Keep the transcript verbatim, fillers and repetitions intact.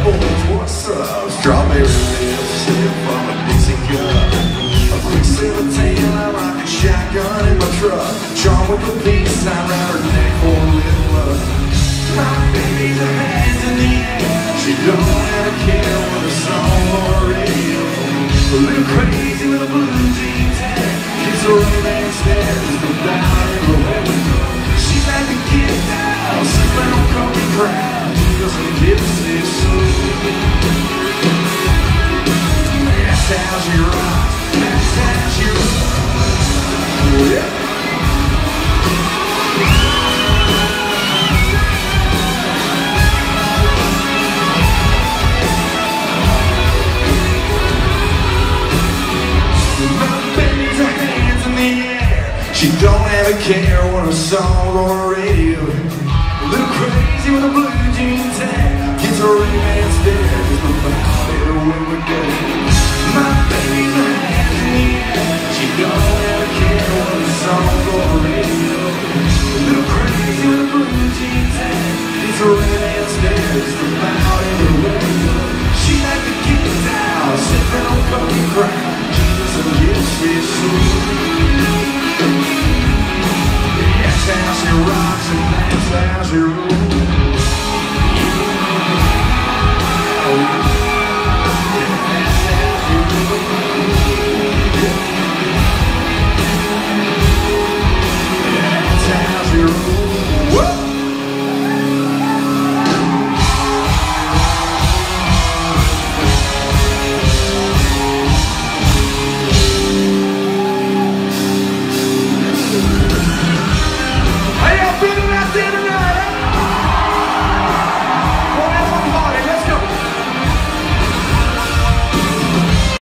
boys, what's up? Strawberry lips, sip from a Dixie cup. A quick silver tail, I rock a shotgun in my truck. Charm with a peace sign around her neck for a little love. My baby's her hands in the air. She don't ever care what a song or a radio. A little crazy with a blue jeans hair. Kiss her right stairs, go down in the window. She like to get down, sipping on coffee crowd. Cause her lips is so that's how she rocks, that's how she rocks. Yeah. My baby's her hands in the air. She don't ever care what a song or a radio. A little crazy with a blue jeans hair. Kids are really stare.